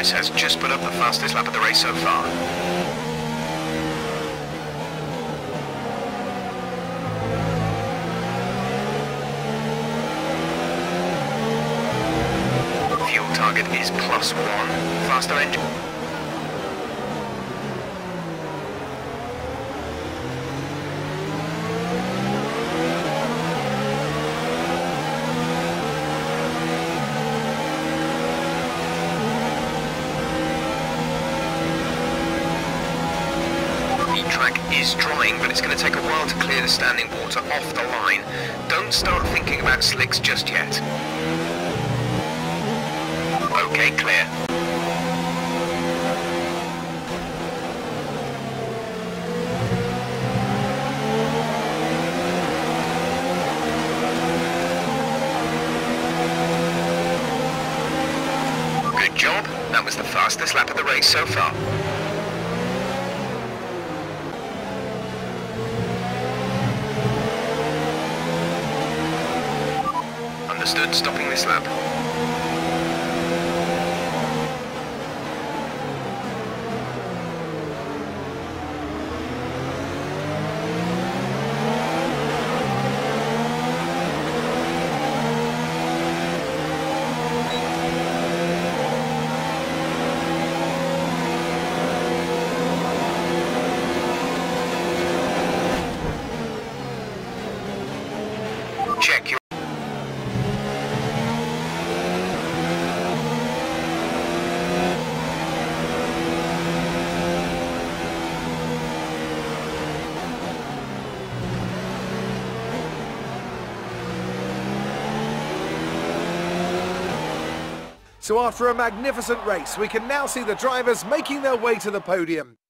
Norris has just put up the fastest lap of the race so far. Fuel target is +1. Faster engine. Is drying, but it's going to take a while to clear the standing water off the line. Don't start thinking about slicks just yet. Okay, clear. Good job. That was the fastest lap of the race so far. Understood, stopping this lap. Check your... So after a magnificent race, we can now see the drivers making their way to the podium.